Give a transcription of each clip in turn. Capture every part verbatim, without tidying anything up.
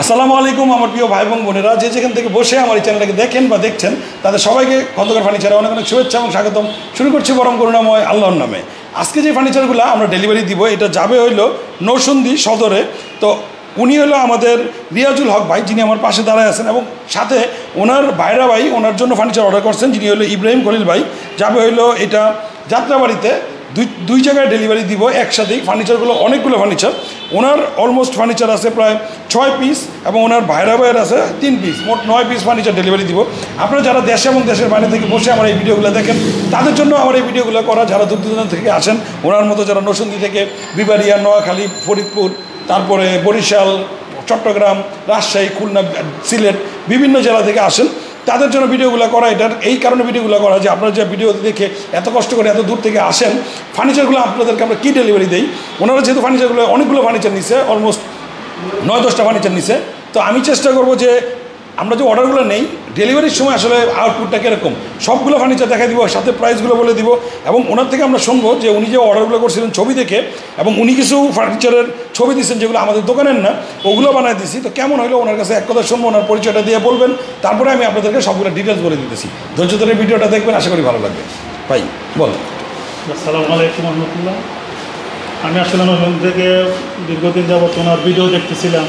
আসসালামু আলাইকুম আমার প্রিয় ভাই এবং বোনেরা, যে যেখান থেকে বসে আমার এই চ্যানেলটাকে দেখেন বা দেখছেন তাদের সবাইকে খন্দকার ফার্নিচারে অনেক অনেক শুভেচ্ছা এবং স্বাগতম। শুরু করছি পরম করুণাময় আল্লাহর নামে। আজকে যে ফার্নিচারগুলো আমরা ডেলিভারি দিব এটা যাবে হইলো নরসিংদী সদরে। তো উনি হলো আমাদের রিয়াজুল হক ভাই, যিনি আমার পাশে দাঁড়ায় আছেন, এবং সাথে ওনার ভাইরা ভাই ওনার জন্য ফার্নিচার অর্ডার করছেন, যিনি হলো ইব্রাহিম খলিল ভাই। যাবে হইলো এটা যাত্রাবাড়িতে, দুই দুই জায়গায় ডেলিভারি দিব একসাথেই। ফার্নিচারগুলো অনেকগুলো ফার্নিচার, ওনার অলমোস্ট ফার্নিচার আছে প্রায় ছয় পিস এবং ওনার ভাইরা ভাইয়ের আছে তিন পিস, মোট নয় পিস ফার্নিচার ডেলিভারি দিব। আপনারা যারা দেশে এবং দেশের বাইরে থেকে বসে আমার এই ভিডিওগুলো দেখেন তাদের জন্য আমার এই ভিডিওগুলো করা। যারা দূর দূরান্ত থেকে আসেন, ওনার মতো যারা নরসিংদী থেকে, বিবাড়িয়া, নোয়াখালী, ফরিদপুর, তারপরে বরিশাল, চট্টগ্রাম, রাজশাহী, খুলনা, সিলেট বিভিন্ন জেলা থেকে আসেন, তাদের জন্য ভিডিওগুলো করা। এটার এই কারণে ভিডিওগুলো করা যে আপনারা যে ভিডিও দেখে এত কষ্ট করে এত দূর থেকে আসেন, ফার্নিচারগুলো আপনাদেরকে আমরা কী ডেলিভারি দিই। ওনারা যেহেতু ফার্নিচারগুলো অনেকগুলো ফার্নিচার নিছে, অলমোস্ট নয় দশটা ফার্নিচার নিছে, তো আমি চেষ্টা করবো যে আমরা যে অর্ডারগুলো নেই ডেলিভারির সময় আসলে আউটপুটটা কীরকম সবগুলো ফার্নিচার দেখা দিব, সাথে প্রাইসগুলো বলে দিব, এবং ওনার থেকে আমরা শুনবো যে উনি যে অর্ডারগুলো করছিলেন ছবি দেখে, এবং উনি কিছু ফার্নিচারের ছবি দিচ্ছেন যেগুলো আমাদের দোকানের না, ওগুলো বানায় দিছি। তো কেমন হলো ওনার কাছে এক কথা শুনবো, ওনার পরিচয়টা দিয়ে বলবেন, তারপরে আমি আপনাদেরকে সবগুলো ডিটেলস বলে দিতেছি। ধৈর্য ধরে ভিডিওটা দেখবেন, আশা করি ভালো লাগবে। ভাই বল। আসসালামু আলাইকুম রহমতুল্লাহ। আমি আসলে নতুন থেকে দীর্ঘদিন যাবত ওনার ভিডিও দেখতেছিলাম,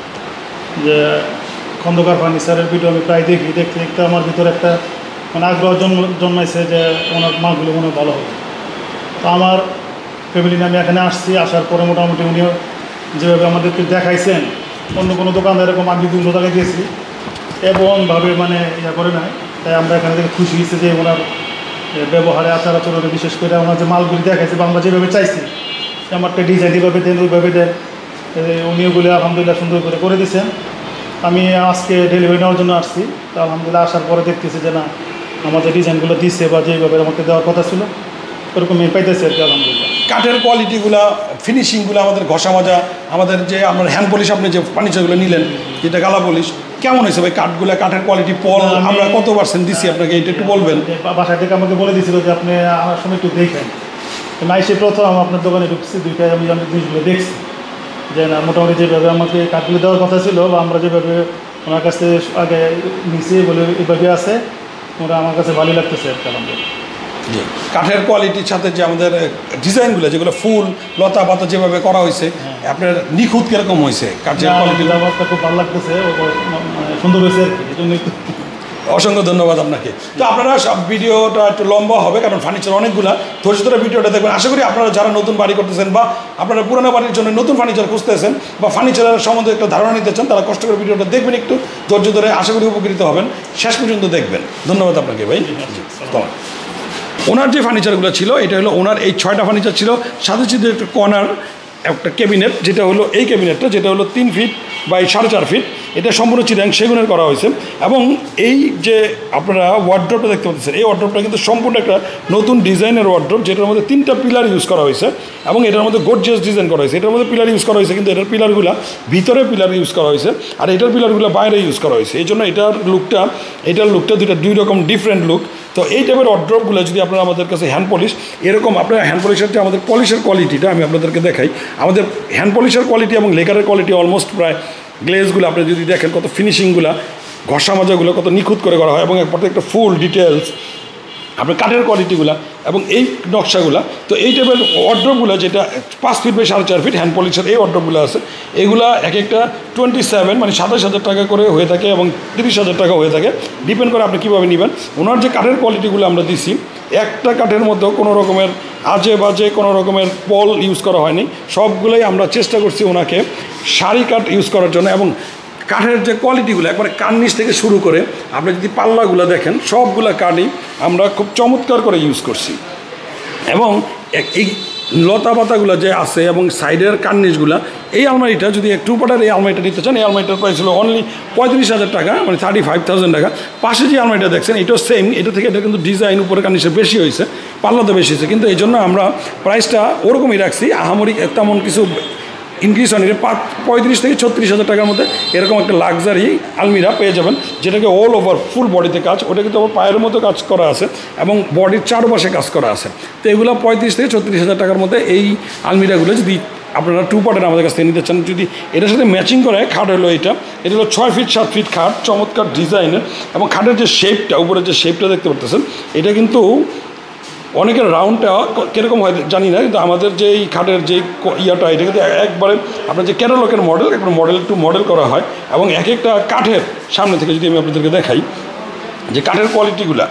যে খন্দকার ফার্নিচারের ভিডিও আমি প্রায় দেখি। দেখতে দেখতে আমার ভিতরে একটা মানে আগ্রহ জন্ম জন্মাইছে যে ওনার মালগুলো মনে ভালো হবে। তো আমার ফ্যামিলি নিয়ে আমি এখানে আসছি। আসার পরে মোটামুটি উনিও যেভাবে আমাদেরকে দেখাইছেন, অন্য কোনো দোকান এরকম আমি বিভিন্ন জায়গায় গিয়েছি এমনভাবে মানে ইয়া করে নাই। তাই আমরা এখানে থেকে খুশি হয়েছি যে ওনার ব্যবহারে, আচার আচরণে, বিশেষ করে ওনার যে মালগুলি দেখাইছে বা আমরা যেভাবে চাইছি আমারটা ডিজাইন যেভাবে দেন ওইভাবে দেন, উনি ওগুলি আলহামদুলিল্লাহ সুন্দর করে করে দিয়েছেন। আমি আজকে ডেলিভারি নেওয়ার জন্য আসছি। তো আলহামদুলিল্লাহ আসার পরে দেখতেছি যে না, আমাদের ডিজাইনগুলো দিচ্ছে বা যেভাবে আমাকে দেওয়ার কথা ছিল ওরকম আমি পাইতেছি আর কি আলহামদুলিল্লাহ। কাঠের কোয়ালিটিগুলো, ফিনিশিংগুলো, আমাদের ঘষা মাজা, আমাদের যে আপনার হ্যান্ড পলিশ, আপনি যে ফার্নিচারগুলো নিলেন যেটা গালা পলিশ, কেমন হয়েছে ভাই কাঠগুলো, কাঠের কোয়ালিটি, পল আমরা কত পার্সেন্ট দিচ্ছি আপনাকে এটা একটু বলবেন। বাসা থেকে আমাকে বলে দিয়েছিল যে আপনি আমার সময় একটু দেখেন। না এসে প্রথম আপনার দোকানে ঢুকছি, দুইটাই আমি আমি জিনিসগুলো দেখছি যে না মোটামুটি যেভাবে আমাকে কাঠগুলো দেওয়ার কথা ছিল বা আমরা যেভাবে ওনার কাছে আগে নিচে বলে এইভাবে আছে, ওরা আমার কাছে ভালোই লাগতেছে আর কি আলহামদুলিল্লাহ। জি, কাঠের কোয়ালিটির সাথে যে আমাদের ডিজাইনগুলো, যেগুলো ফুল লতা পাতা যেভাবে করা হয়েছে, আপনার নিখুঁত কীরকম হয়েছে কাঠের কোয়ালিটি? আমারটা খুব ভালো লাগতেছে, সুন্দর হয়েছে আর কি, এই জন্যই তো। অসংখ্য ধন্যবাদ আপনাকে। তো আপনারা সব ভিডিওটা একটু লম্বা হবে, কারণ ফার্নিচার অনেকগুলা, ধৈর্য ধরে ভিডিওটা দেখবেন। আশা করি আপনারা যারা নতুন বাড়ি করতেছেন বা আপনারা পুরোনো বাড়ির জন্য নতুন ফার্নিচার খুঁজতেছেন বা ফার্নিচারের সম্বন্ধে একটা ধারণা নিতে চান, তারা কষ্ট করে ভিডিওটা দেখবেন, একটু ধৈর্য ধরে, আশা করি উপকৃত হবেন, শেষ পর্যন্ত দেখবেন। ধন্যবাদ আপনাকে ভাই। ওনার যে ফার্নিচারগুলো ছিল, এটা হলো ওনার এই ছয়টা ফার্নিচার ছিল, সাথে সাথে একটা কর্নার একটা ক্যাবিনেট, যেটা হলো এই ক্যাবিনেটটা, যেটা হলো তিন ফিট বাই সাড়ে চার ফিট, এটা সম্পূর্ণ চিরাং সেগুনের করা হয়েছে। এবং এই যে আপনারা ওয়ার্ড্রপটা দেখতে পাচ্ছেন, এই ওয়ার্ড্রপটা কিন্তু সম্পূর্ণ একটা নতুন ডিজাইনের ওয়ার্ড্রপ, যেটার মধ্যে তিনটা পিলার ইউজ করা হয়েছে এবং এটার মধ্যে গর্জিয়াস ডিজাইন করা হয়েছে। এটার মধ্যে পিলার ইউজ করা হয়েছে, কিন্তু এটার পিলারগুলো ভিতরে পিলার ইউজ করা হয়েছে আর এটার পিলারগুলো বাইরে ইউজ করা হয়েছে। এই জন্য এটার লুকটা এটার লুকটা দুইটা দুই রকম ডিফারেন্ট লুক। তো এই টাইপের ওয়ার্ড্রপগুলো যদি আপনারা আমাদের কাছে হ্যান্ড পলিশ, এরকম আপনার হ্যান্ড পলিশের যে আমাদের পলিশের কোয়ালিটিটা আমি আপনাদেরকে দেখাই। আমাদের হ্যান্ড পলিশের কোয়ালিটি এবং লেকারের কোয়ালিটি অলমোস্ট প্রায়, গ্লেজগুলো আপনি যদি দেখেন কত ফিনিশিংগুলো, ঘষা মাজাগুলো কত নিখুঁত করে করা হয় এবং প্রত্যেকটা ফুল ডিটেলস, আপনার কাঠের কোয়ালিটিগুলো এবং এই নকশাগুলো। তো এই টাইপের ওয়ার্ড্রপগুলো, যেটা পাঁচ ফিট বাই সাড়ে চার ফিট হ্যান্ড পলিশের এই ওয়ার্ড্রপগুলো আছে, এগুলা এক একটা টোয়েন্টি সেভেন মানে সাতাশ হাজার টাকা করে হয়ে থাকে এবং তিরিশ হাজার টাকা হয়ে থাকে, ডিপেন্ড করে আপনি কীভাবে নেবেন। ওনার যে কাঠের কোয়ালিটিগুলো আমরা দিছি, একটা কাঠের মধ্যেও কোনো রকমের আজে বাজে কোনো রকমের পল ইউজ করা হয়নি, সবগুলোই আমরা চেষ্টা করছি ওনাকে সারি কাঠ ইউজ করার জন্য। এবং কাঠের যে কোয়ালিটিগুলো একবারে কার্নিশ থেকে শুরু করে আপনি যদি পাল্লাগুলো দেখেন, সবগুলো কাঠই আমরা খুব চমৎকার করে ইউজ করছি। এবং এই লতা পাতাগুলো যে আছে এবং সাইডের কার্নিশগুলো, এই আলমারিটা যদি টু পার্টের এই আলমারিটা নিতে চান, এই আলমারিটার প্রাইস হলো অনলি পঁয়ত্রিশ হাজার টাকা, মানে থার্টি ফাইভ থাউজেন্ড টাকা। পাশে যে আলমারিটা দেখছেন এটাও সেম, এটা থেকে এটা কিন্তু ডিজাইন উপরে কার্নিশে বেশি হয়েছে, পাল্লাতে বেশি হয়েছে, কিন্তু এই জন্য আমরা প্রাইসটা ওরকমই রাখছি, আহামরি তেমন কিছু ইনক্রিজ হয়নি। পাঁচ পঁয়ত্রিশ থেকে ছত্রিশ হাজার টাকার মধ্যে এরকম একটা লাক্সারি আলমিরা পেয়ে যাবেন, যেটাকে অল ওভার ফুল বডিতে কাজ, ওটা কিন্তু আবার পায়ের মতো কাজ করা আছে এবং বডির চারপাশে কাজ করা আছে। তো এগুলো পঁয়ত্রিশ থেকে ছত্রিশ হাজার টাকার মধ্যে এই আলমিরাগুলো যদি আপনারা টু পার্টের আমাদের কাছ থেকে নিতে চান, যদি এটার সাথে ম্যাচিং করে খাট হলো এটা এটা হলো ছয় ফিট সাত ফিট খাট, চমৎকার ডিজাইনের, এবং খাটের যে শেপটা উপরের যে শেপটা দেখতে পারতেছেন এটা কিন্তু অনেকের রাউন্ডটা কীরকম হয় জানি না, কিন্তু আমাদের যে এই খাটের যে ইয়াটা এটা কিন্তু একবারে আপনার যে ক্যাটালগের মডেল একবার মডেল টু মডেল করা হয়, এবং এক একটা কাঠের সামনে থেকে যদি আমি আপনাদেরকে দেখাই যে কাঠের কোয়ালিটিগুলা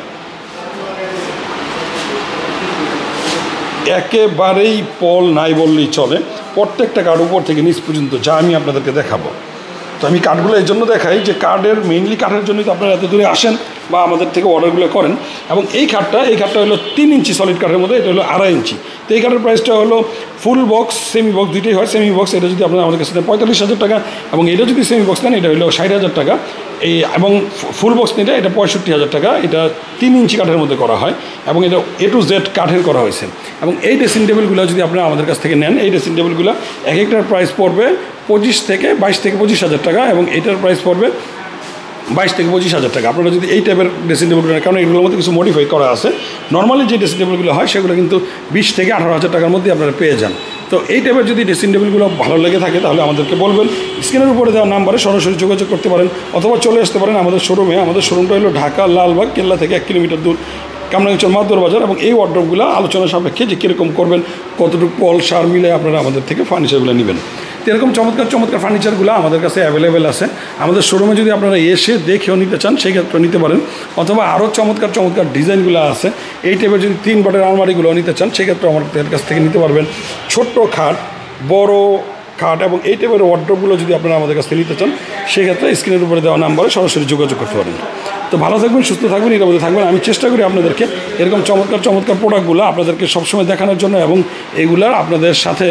একেবারেই পল নাই বললেই চলে, প্রত্যেকটা কাঠ উপর থেকে নিচ পর্যন্ত যা আমি আপনাদেরকে দেখাবো। তো আমি কাঠগুলো এই জন্য দেখাই যে কাঠের মেইনলি কাঠের জন্যই তো আপনারা এত দূরে আসেন বা আমাদের থেকে অর্ডারগুলো করেন। এবং এই খাটটা এই খাটটা হলো তিন ইঞ্চি সলিড কাঠের মধ্যে, এটা হলো আড়াই ইঞ্চি। তো এই কাঠের প্রাইসটা হলো ফুল বক্স সেমি বক্স দুইটাই হয়। সেমি বক্স এটা যদি আপনারা আমাদের কাছে পঁয়তাল্লিশ হাজার টাকা, এবং এটা যদি সেমি বক্স নেন এটা হলো ষাট হাজার টাকা, এই এবং ফুল বক্স নিলে এটা পঁয়ষট্টি হাজার টাকা। এটা তিন ইঞ্চি কাঠের মধ্যে করা হয় এবং এটা এ টু জেড কাঠের করা হয়েছে। এবং এই ড্রেসিং টেবিলগুলো যদি আপনারা আমাদের কাছ থেকে নেন, এই ড্রেসিং টেবিলগুলো এক একটার প্রাইস পড়বে পঁচিশ থেকে বাইশ থেকে পঁচিশ হাজার টাকা, এবং এটার প্রাইস পড়বে বাইশ থেকে পঁচিশ হাজার টাকা। আপনারা যদি এই টাইপের ড্রেসিং টেবিলগুলো, কারণ এগুলোর মধ্যে কিছু মডিফাই করা আছে, নর্মালি যে ড্রেসিং টেবিলগুলো হয় সেগুলো কিন্তু বিশ থেকে আঠারো হাজার টাকার মধ্যে আপনারা পেয়ে যান। তো এই টাইপের যদি ড্রেসিং টেবিলগুলো ভালো লেগে থাকে তাহলে আমাদেরকে বলবেন, স্ক্রিনের উপরে দেওয়া নাম্বারে সরাসরি যোগাযোগ করতে পারেন, অথবা চলে আসতে পারেন আমাদের শোরুমে। আমাদের শোরুমটা হলো ঢাকা লালবাগ কেল্লা থেকে এক কিলোমিটার দূর, কামরাঙ্গীরচর মাদুর বাজার। এবং এই ওয়ার্ড্রপগুলো আলোচনা সাপেক্ষে যে কীরকম করবেন, কতটুকু পল সার মিলে আপনারা আমাদের থেকে ফার্নিচারগুলো নেবেন। তো এরকম চমৎকার চমৎকার ফার্নিচারগুলো আমাদের কাছে অ্যাভেলেবেল আছে। আমাদের শোরুমে যদি আপনারা এসে দেখেও নিতে চান সেই ক্ষেত্রে নিতে পারেন, অথবা আরও চমৎকার চমৎকার ডিজাইনগুলো আছে। এই টাইপের যদি তিন বাটের আলমারিগুলো নিতে চান সেক্ষেত্রে আমাদের কাছ থেকে নিতে পারবেন। ছোট্ট খাট, বড় খাট এবং এই টাইপের ওয়ার্ড্রপগুলো যদি আপনারা আমাদের কাছ থেকে নিতে চান সেক্ষেত্রে স্ক্রিনের উপরে দেওয়া নাম্বারে সরাসরি যোগাযোগ করতে পারেন। তো ভালো থাকবেন, সুস্থ থাকবেন, নিরাপদে থাকবেন। আমি চেষ্টা করি আপনাদেরকে এরকম চমৎকার চমৎকার প্রোডাক্টগুলো আপনাদেরকে সবসময় দেখানোর জন্য, এবং এগুলার আপনাদের সাথে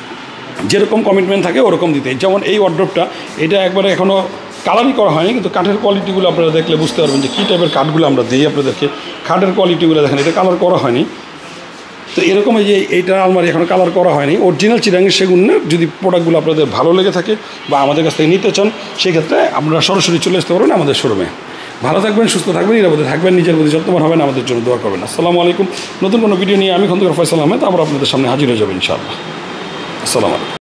যেরকম কমিটমেন্ট থাকে ওরকম দিতে। যেমন এই ওয়ার্ড্রপটা, এটা একবারে এখনও কালারই করা হয়নি, কিন্তু কাঠের কোয়ালিটিগুলো আপনারা দেখলে বুঝতে পারবেন যে কী টাইপের কাঠগুলো আমরা দিই আপনাদেরকে। খাটের কোয়ালিটিগুলো দেখেন, এটা কালার করা হয়নি। তো এরকম এই যে এইটা আলমারি এখনও কালার করা হয়নি, অরিজিনাল চিরাঙ্গের সেগুনের যদি প্রোডাক্টগুলো আপনাদের ভালো লেগে থাকে বা আমাদের কাছ থেকে নিতে চান সেক্ষেত্রে আপনারা সরাসরি চলে আসতে পারবেন আমাদের শোরুমে। ভালো থাকবেন, সুস্থ থাকবেন, নিরাপদে থাকবেন, নিজের প্রতি যত্নবান হবেন, আমাদের জন্য দোয়া করবেন। আসসালামু আলাইকুম। নতুন কোনো ভিডিও নিয়ে আমি খন্দকার ফয়সাল আহমেদ আবার আপনাদের সামনে হাজির হয়ে যাবেন ইনশাআল্লাহ। আসসালামু আলাইকুম।